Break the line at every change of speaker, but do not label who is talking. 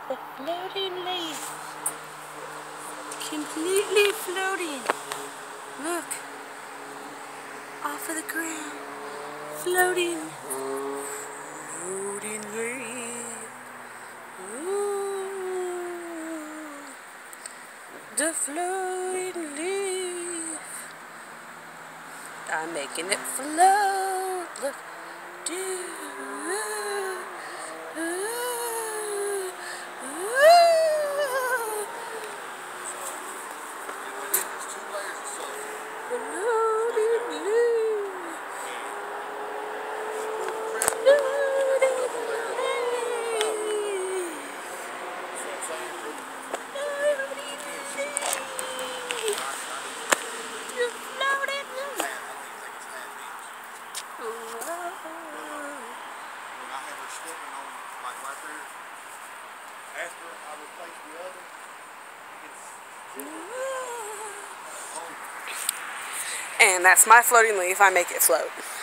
The floating leaf. Completely floating. Look. Off of the ground. Floating. Floating leaf. Ooh. The floating leaf. I'm making it float. Look.
After I replace the other,
and that's my floating leaf. I make it float.